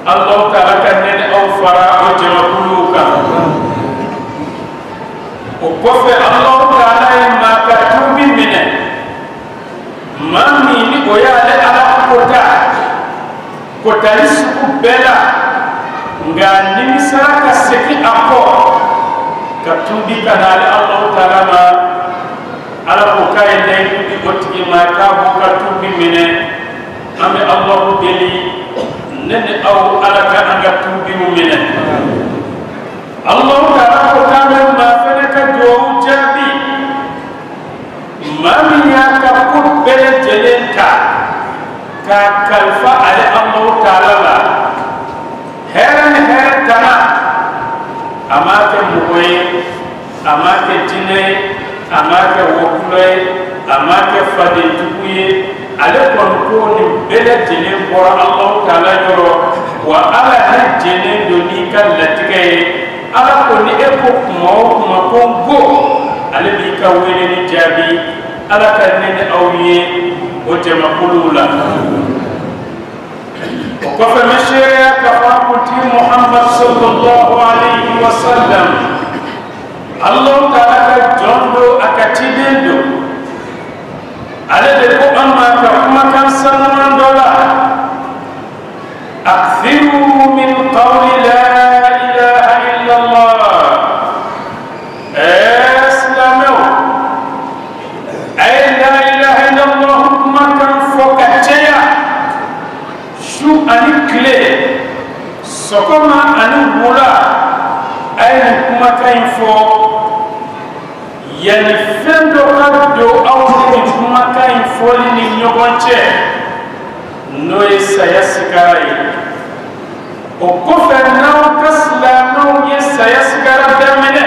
الله تعالى كان أو فرا وجمعلوكا وكفى الله تعالى ما كتب منه ما ميني ويا على kota ni suku bela nga nimisara ka seki ako katubi kanale Allah Ta'ala ma ala ko kay lay di otigi ma ka ko katubi mine ame Allah deli nene aw ala ka anga tubi mine Allah Ta'ala ko kame ma fene ka do jabi ma miya ka ko bele jelenta ka kalfa ale Allah Ta'ala la heran tana amake mugoy amake jine amake wokuloy amake fadintuye ale kon ko ni bele jine bora Allah Ta'ala yoro wa ala na jine doni kan latike ala ko ni eko kuma kongo ale bi ka wele ni jabi ala kan ne awiye وجمع قلولا وكفى مشيريا كفاكتي محمد صلى الله عليه وسلم الله تعالى جندو أكتيدندو على ذلك أما كما كان سنمان دولا أكثروا من قول لا إله إلا الله اسلموا أي لا إله إلا الله شو أني كلي سكما أني بولا أي كما كاين فو يعني فندو كادو أو كما كاين فو لني نيوغانشي نوي سياسكاري وكفر ناو كسلا ناو يسياسكارا دمنا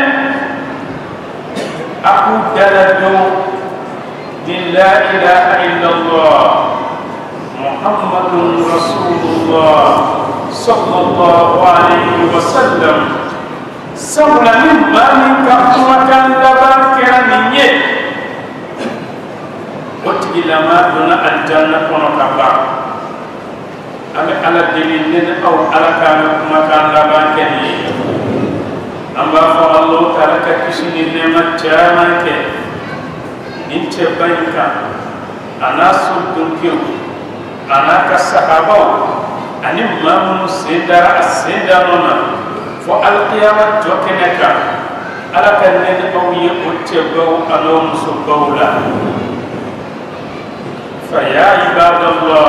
أكو دلدو لا إله إلا الله محمد رسول الله صلى الله عليه وسلم سبلا مما منك أمكان لبان كرانية وتجي لما دون الجنة ونكبر أما على دليل أو على كان أمكان لبان كرانية أما فالله تعالى كشني لما جامعك إنت بينك أنا سلطنكيو أنا كالصحابة أني مامون سيدارا السيدانونا فالقيامة جوكنك على كنين أوي أتبعو ألوم سبولا فيا عباد الله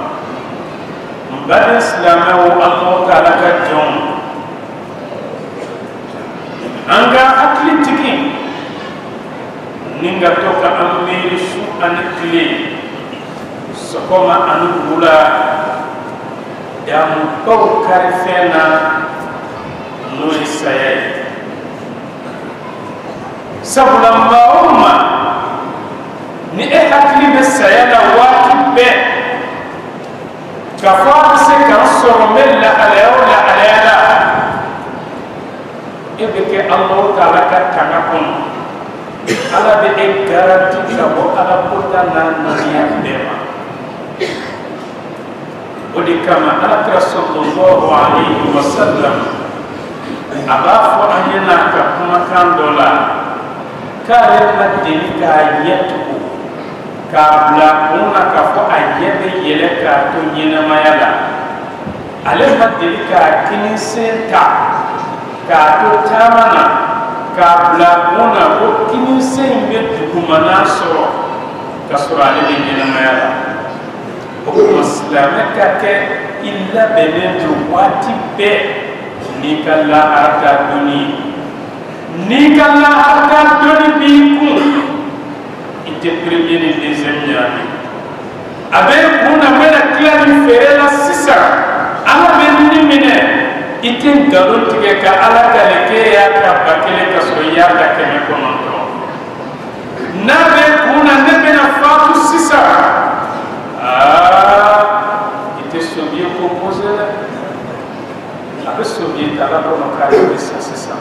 بعد إسلامه الله تعالى كجون أنك أكلي تكين ninga toka amiri su anikli sokoma anugula ya mukau karifena nui sayai sabula mauma ni hakli be sayada waki be kafaa se kan soromella alayawla alayala ibeke Allah Ta'ala ka tanakon ala be garanti ko ala kota na naniya dema odi kama ala sallallahu alaihi wasallam abafu anyana ka kuma kan dola kare madini ka yetu ka bla kuna ka fo ayebe yele ka to nyina mayala ale madini ka kinisenta ka to tamana kabla mona ko kini sen be dugumana soro kasura ale be nyina mayala o muslima ka ke illa benen do wati be ni kala arta duni bi ku ite premier et deuxième année abe kuna mena klani ferela sisa ala be ni mine itin galon tige ka ala kale ke ya ka bakele ka so ya ka keme konoto na be kuna ne be na fatu sisa ite so bien composé abe so bien ala ko ka de sisa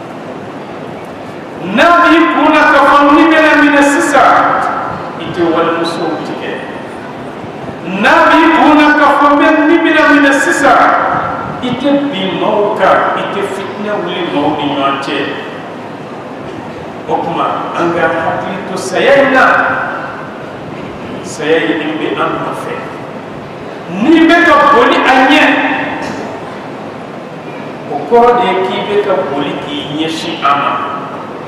na bi kuna ka famni be na mina sisa ite wal muso tige na bi kuna ka famni be na mina sisa ite bi mauka ite fitna wuli mau ni nyante okuma anga hakili to sayayna sayayi imbe an mafe ni beka boli anye okoro de ki beka boli ki nyeshi ama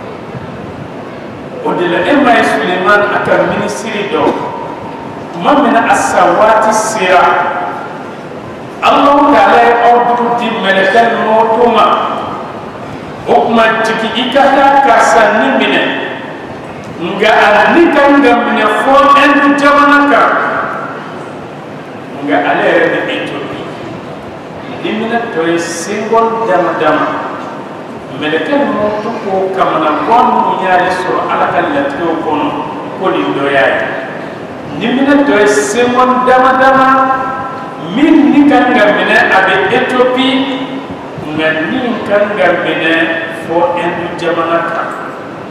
odela emma Suleiman aka ministry do mamena asawati sira Allah ta'ala ordu di melekal motuma okuma tiki ikata kasa nimine nga anika nga mine fo endu jamanaka nga alere de Ethiopie nimina to single dama melekal motuko kamana gon nyale so alaka latio kono ko di doyay nimina to single dama min ni kan mine abe Ethiopie nga ni kan mine fo endu jamanaka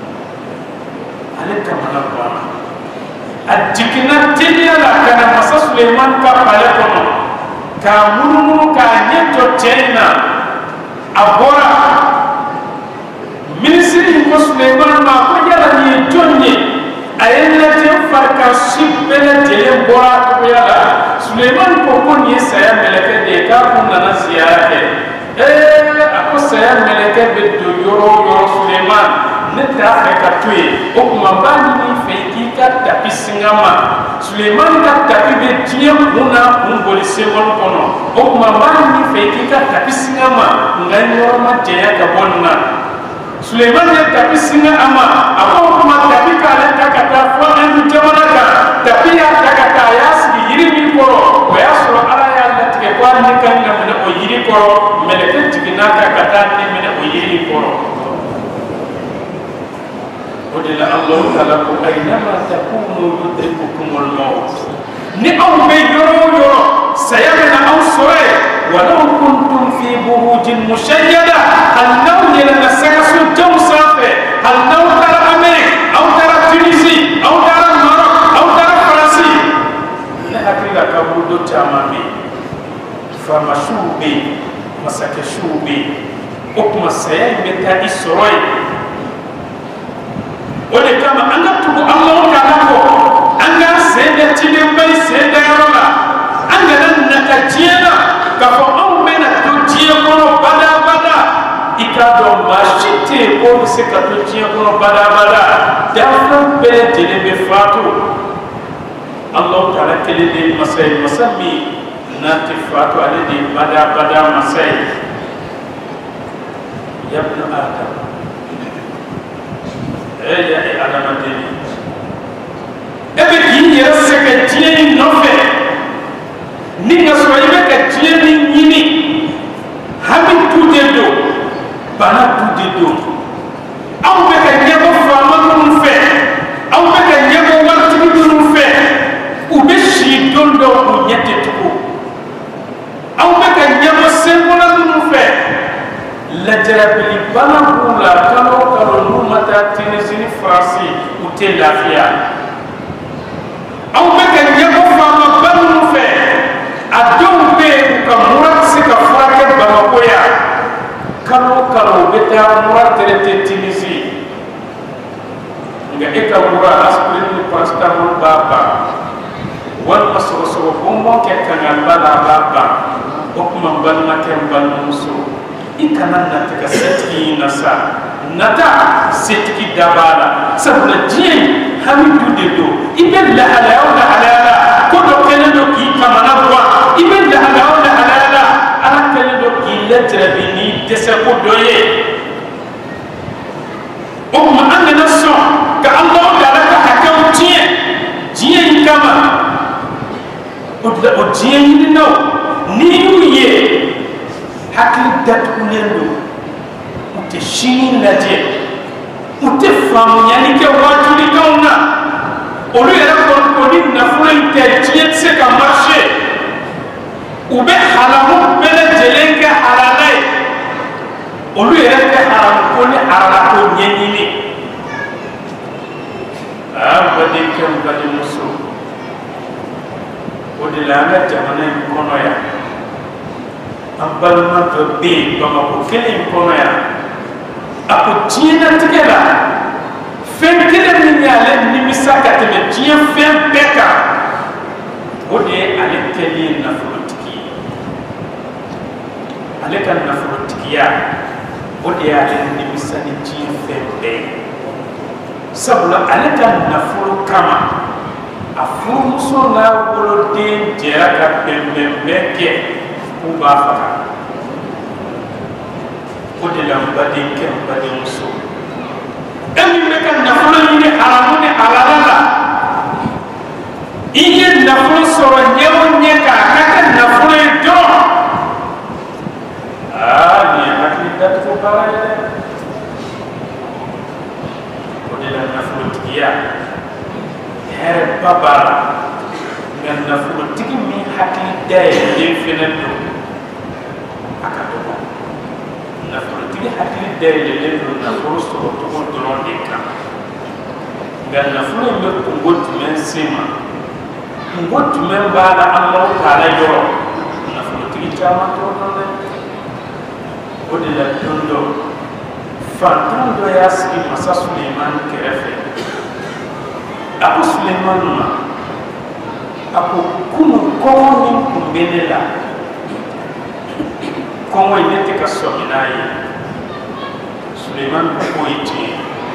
ale kamana bwana adikina tinya la kana masa Suleiman ka pale kono ka munu ka nyeto tena abora ministry ko Suleiman ma ko yala ni jonye ayena te farka shibele tele bora ko yala Suleiman ko ko ni saya meleke de ka ko nana ziyarate ako saya meleke be do yoro Suleiman neta feka tuye okuma bani ni feki ka tapi singama Suleiman ka tapi be tiye kuna kumboli sebon kono okuma bani ni feki ka tapi singama nganyo ma teya ka bonna Suleiman ya tapi singa ama ako kuma tapi ka le takata fo andu jamanaka tapi ya takata yasgi yiri mi koro ya so ala ya latike kwa ni kanga mena o yiri koro meleke tikinaka kata ni mena o yiri koro ودل الله لكم أينما تكونوا يدرككم الموت نأو بيجرو سيمنا أو سوي ولو كنتم في بروج مشيدة هل نو يلنا سكسو جو صافي هل نو ترى أمريك أو ترى تونسي أو ترى ماروك أو ترى فرنسي نأكل كبودو تامامي فما شوبي مسك شوبي أكما سيمنا إسروي ode kama anga tubu Allah kana ko anga sede tide bay sede yarola anga nan nakatiena ka ko on mena to tie ko bada ikado mashite ko se ka to tie ko bada dafa be tide be fatu Allah ta'ala kele de masay masami nati fatu ale de bada masay ya ibn adam ya adama deni ebe ki yera seka tiye nofe ninga so ibe ka tiye ni nyini hami tude do bana tude do aw be ka nyego fama dum fe aw be ka nyego warti dum fe ube shi dondo ko nyete tuko aw be ka nyego sembola dum fe la jarabili bana bula kalo numata tinisini farasi ute lafiya aw be ka nyego fama banu fe adon be ka murat se ka farake bamako ya kalo beta murat terete tinisi nga eka mura aspirin ni paracetamol baba wal masoro bombo ke kangal bala baba okuma banna ke banu muso ikana na taka setki nasa nata setki dabala sabna jien hamidu dedo ibe la halala ko do kelendo ki kamana bwa ibe la halala ala kelendo ki letra bini dese ko doye o ma anda naso ka Allah dala ka hakam jien kama o jien ni no ni ye hakili datukunendo ute shini laje ute famu yani ke wajuli kauna olu yɛrɛ kɔni nafolo in tɛ diɲɛ se ka marché u bɛ haramu bɛɛ lajɛlen kɛ halala ye olu yɛrɛ tɛ haramu ko ni halala ko ɲɛɲini badenkɛ n badenmuso o de la an ka jamana in kɔnɔ yan ambalma do be bama ko kelen kono ya ako tiena tigela fen kelen ni yale ni misaka te tien fen beka ode ale kelen na fulutiki ale kan na fulutikiya ode ale ni misani tien fen be sabula ale kan na fulu kama afuru muso na bolo de jera ka bembembeke kuba faka ode lambadi kembadi muso emi meka nafolo yini haramu ni halalala iye nafolo soro nyewo nyeka kaka nafolo do ni hakli datu bala ode la nafolo tiya her babara ngan nafolo tigi mi hakli day ye fenendo akato nafolo tigi hakli day le nafolo soro to don de kam ngan nafolo me ko gotu men sima gotu men bala Allah taala yo nafolo tigi chama to non de ode la tondo fantando yaski masa Suleiman kerefe ako Suleiman ma ako kunu kono kumbenela kono inete ka sominaye Suleiman ko iti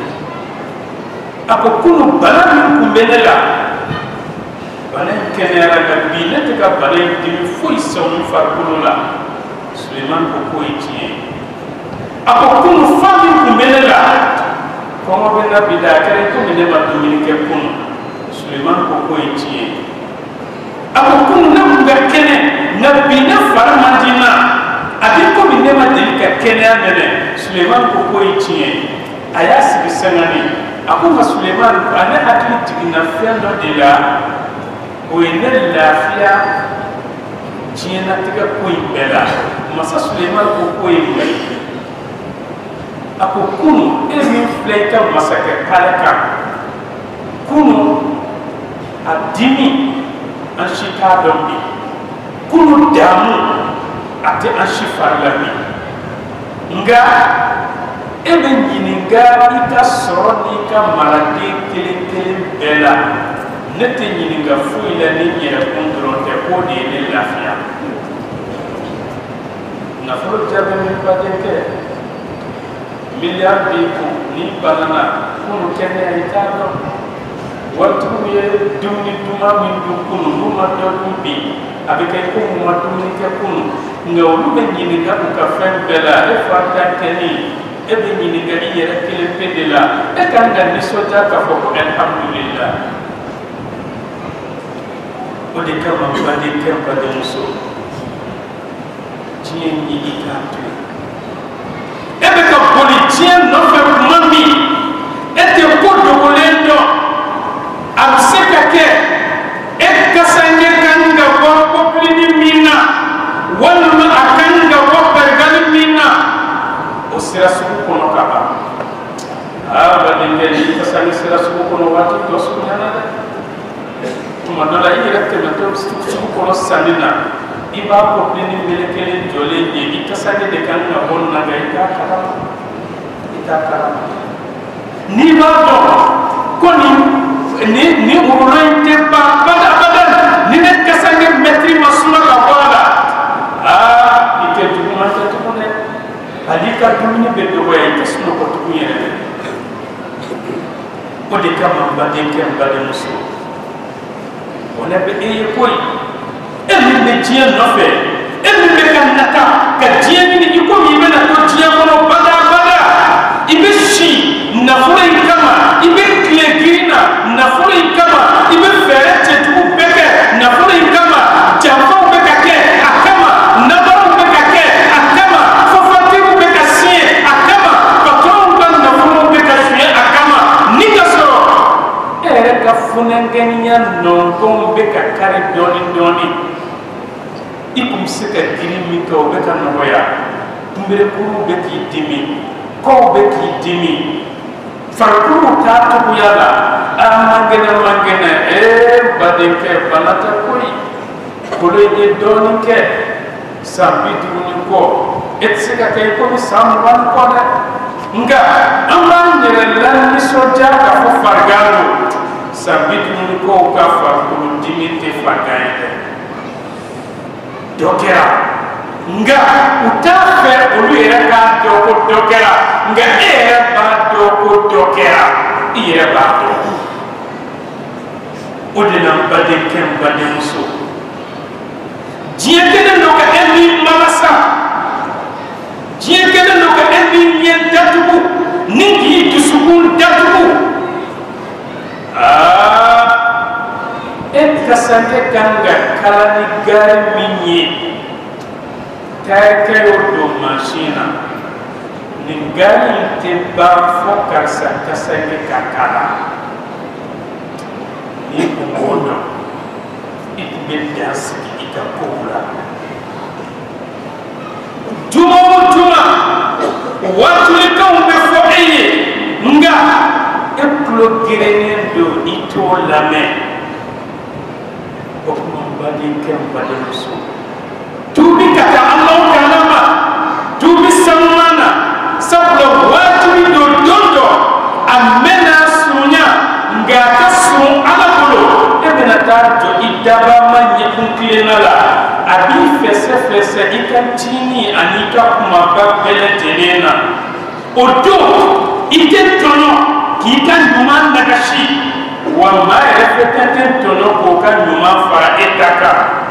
ako kunu bala kumbenela bala kenera ga binete ka bala dimi foi son farkulula Suleiman ko iti ako kunu fami kumbenela kono bena bidakare ko mine madumini ke kunu Suleiman ko iti ako kunu na nga kene na bina farmadina adi ko mine madilika kene amene Suleiman ko iti ayasi bisangani ako ma Suleiman ane atli tigina fendo de la o ene lafia jiena tiga ko ibela masa Suleiman ko ibe ako kunu emi fleika masake kaleka kunu adimi anshika dombi kunu damu ate anshifarlami nga ebe nyininga ita soroni ka marade kelen bela nete nyininga fuila ni nyere kundron te kodi ne lafia na furo jabe mi padeke miliard bi ko ni banana kunu kene italo watu ye dumni duma min du kunu duma do dumbi abike ko mo dumni ke kunu ngawlu be nyini ga ka fen bela e fata keni e be nyini ga yere kele pedela e kan ga ni soja ka fo alhamdulillah o de kama ba de kempa de muso tien ni ikatu ebe ka politicien no fe mami ete ko dogolendo am sekake e kasanje kanga ko poplini mina wala akanga ko pergal mina o sira suku kono kaba aba de ngeli kasanje sira suku kono wati to sunyana tuma dola yi rekte meto suku kono sanina iba poplini melekele jole ni kasanje de kanga bonna ga ita kara ni ba do koni ni urante ba bada ni ne kasanje metri masuma ka wala ite tuma ta tune alika dumini be do way tasno ko tunyere ko de kama ba de kem ba de muso ona be e koy e ni be tien no fe e ni be kan nata ka tien ni ko mi be na to tien ko bada ibe shi na fure kama ibe klegina na fure kama ibe ferete tu beke na fure kama jambo beke ke akama na baro beke ke akama fofati beke sie akama patron ban na fure beke sie akama nigaso ka funanganya non ko beke kare doni ikum seka dirimi ko beke no ya tumbere ko beke dimi ko be ki dimi farkuru ta to yala mangena badeke balata koi kole ye doni ke sambi duni ko etsika kay ko samwan ko da nga amman ne lan ni soja ka fo fargalo sabit mun ko ka fa ko dimite fargaye dokera nga utafe olu era ka doko dokera nga era ba doko dokera ira ba do odina bade kem bade muso jiekene no ka emi mamasa jiekene no ka emi nyen datubu ningi dusukun datubu kasante kanga kalani gari minye kayo do machina ni gari te ba fo karsa kasante kakala ni kumono itbe dasi ikakula juma watu likambe fo eye nga eplo girene do ito lame okuma badi kem badi muso tubi kata Allah kalama tubi samana sablo watu do dondo amena sunya ngata sun ala bolo ebena ta jo idaba manye kunkilena la abi fese ikantini anika kuma babele telena odo iketono kikan nagashi wa ma refetaten tono ko kan nyuma fara etaka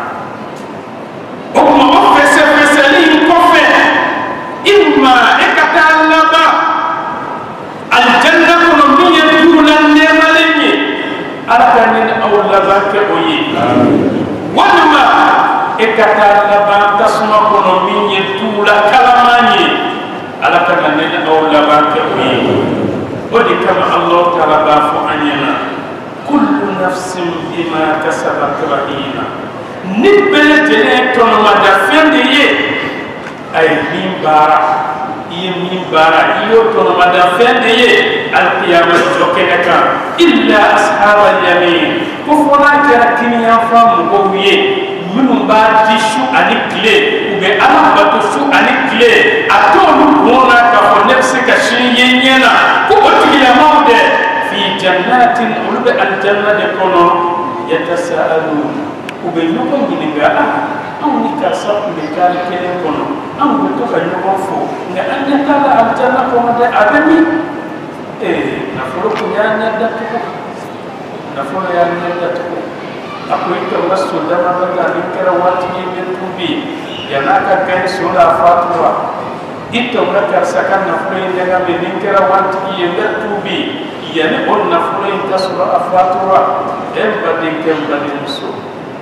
o mo fese li ko fe imma ekata laba al janna kono mi yadula ne malenye alakanin aw laba ke oyi wanma ekata laba tasma kono mi yadula kalamani alakanin aw laba ke oyi odi kama Allah taala ba fu anyana كل نفس بما كسبت رهينة نبلة جنة ما دفن دي أي مين بارا يو ما دفن دي القيامة جوكنك إلا أصحاب اليمين كفونا كركني يفهم مقوي منهم بعد شو أنكلي وبي أنا بتشو أنكلي أتولو هنا كفو نفسك شيء ينا كوبتي يا مودة في جنات ولب الجنة كونو يتساءلون وبينكم جنجا أو نكاسب بكال كلام كونو أو بتوكا يوفو نأني كلا الجنة كونو ده أبني نفلو كنيانيا دتكو نفلو يانيا دتكو أقول لك بس سودانا بقى نكرا واتي بتوبي يناكا كان سودا فاتوا إتوكا كرسكان نفلو ينجا بنكرا واتي بتوبي yani on na fulo intasura afatura embadi kembadi muso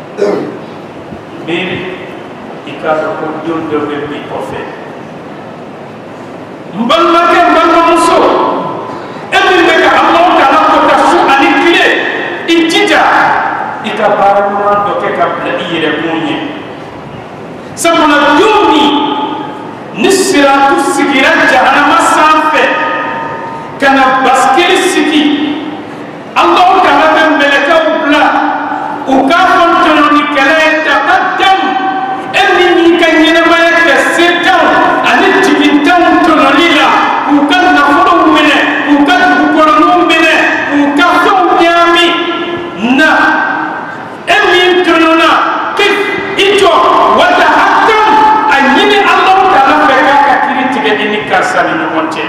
miri ikado ko jondo be bi kofe mballa muso emin be ka Allah taala ko tasu anikile injija ikabarama do ke kabla ire munye sabuna duni nisratu sigiran jahannama sanfe kana baskeli siki Allah kana bembeleka ubla ukafon tono ni kala taqaddam enni ni kanyena maya ka setan ani tibitan tono lila ukan na fodo mene ukan ukoro mene ukafon nyami na enni tono na kif ito wata hakam anyini Allah kana feka ka kiri tige ni kasani no monte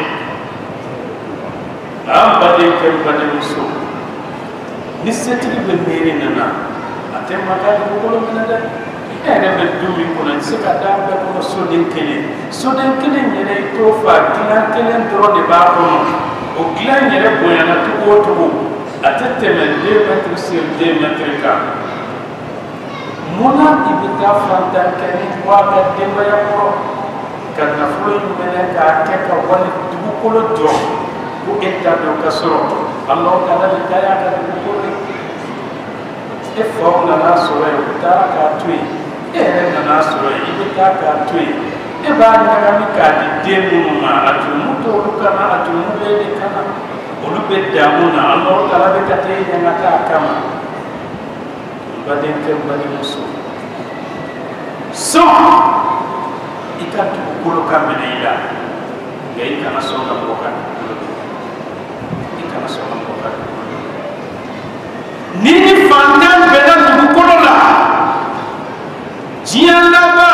bade kem bade muso ni setili be mere nana atem mata ko ko mena da ere be dumi ko na sika da be ko soden kele nyere to fa kila kele dro de ba ko o kila nyere bo yana to ko atete me 2 mètres sur 2 mètres ka mona ibita fanta kene wa be de ba ya ko kan na fulo mena ka ke ka woni du ko lo do ko etta do kasoro Allah taala de kaya ka ko e fo na na so e ta ka tui e na na so e ta ka tui e ba na ka mi ka di demu ma atu muto lu kana atu mu be de kana o lu be damu na Allah taala be ka te ya ngata kama ba de ke ba de muso so ikan tukul kami naila gay kana songa bokan ikana songa bokan nini fantan bedan tukul la jian laba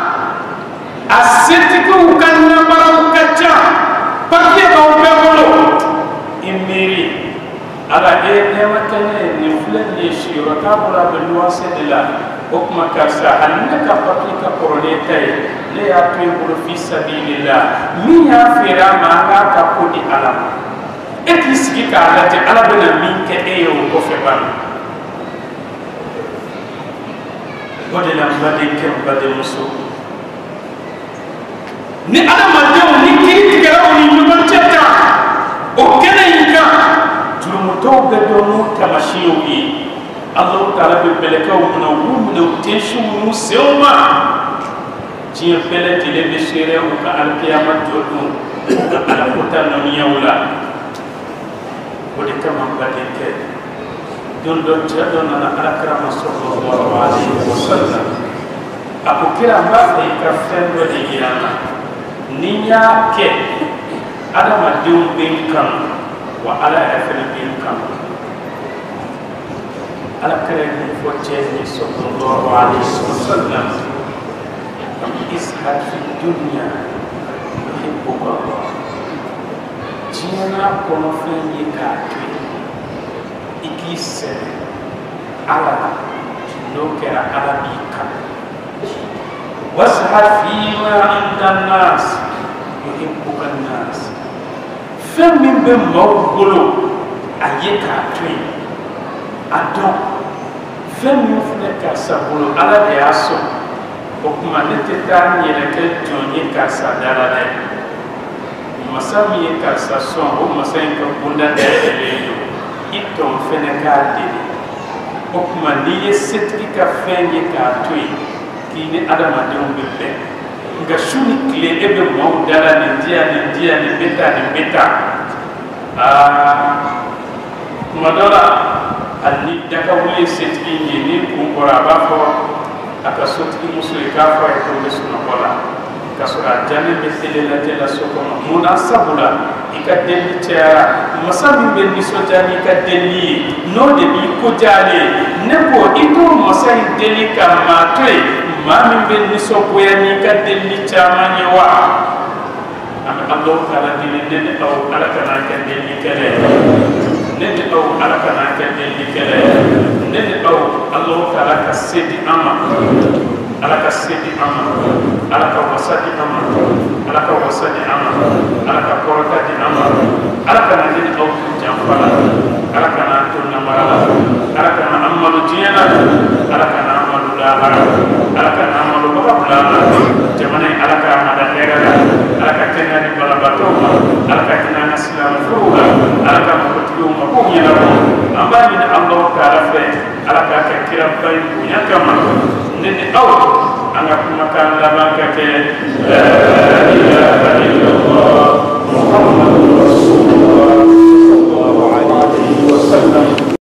asetiku kanna barau kaca pakai bau bebolo imiri ala nematane ni fulan ni shiro kabula beluase de la okma karsa annaka patika koronetay le atu bulu fi sabilillah mi ya fira ma ga ka kodi ala et isgi ka ala te ala bena min ke eyo ko fe ban bode la bade ke bade muso ni ala ma de ni kiri tigara ni nyuman chata o kene yinka jurumu to gado mu tamashiyo yi Allah Ta'ala be beleka umuna umuna uteshu mu seuma jiya bele tele be shere u ka al qiyamah jodu ka ala kota no nyawla wode tamam bade ke don do jado na ala karama sallallahu alaihi wasallam abu kira ba e ka fendo de yana ninya ke adama dium bin kan wa ala afel bin kan ala kare ko tiyani sallallahu alaihi wasallam ishad fi dunya yuhibbuka Allah jina kono fenyi ka ikise ala no kera ala bika washad fi ma inda nas yuhibbuka nas fem min be mawgolo ayeka twi adon fem min fune ka sabulo ala de aso o kuma ne te ta nyere ke jonye ka sadara de masami ye ka sa son o masai ka bunda de eleyo iton fene ka de o kuma ni ye setki ka fenye ka twi ki ne adama de on bebe nga shuni kle ebe mo dala ne dia ne beta madara ali daka wuli setki ni kumbora bafo aka sotki musu ka fa ko lesuna kola kasura jani be selela tela soko muna sabula ikadelli tiara masabi be niso jani ikadelli no de bi ko jale ne ko ito masai deli kama toy mami be niso boyani ikadelli chamani wa am Allah Ta'ala dili den aw ala kana kan deli kale nen aw ala kana kan deli kale nen aw Allah Ta'ala ka sedi ama ala ka sedi ama ala ka wasadi ama ala ka wasadi ama ala ka koraka di ama ala ka na dili aw jamfala ala ka na to namara ala ka na amalu jiyana ala ka na amalu la ala ka na amalu babula jamane ala ka na da hera ala ka tena ni balabato ala ka tena na islam fuga ala ka mutiyo mabunya na ambani na Allah Ta'ala fe ala ka ka kira bai bunya kama nene aw anga kuma kan laba ka ke la ilaha illallah muhammadur rasul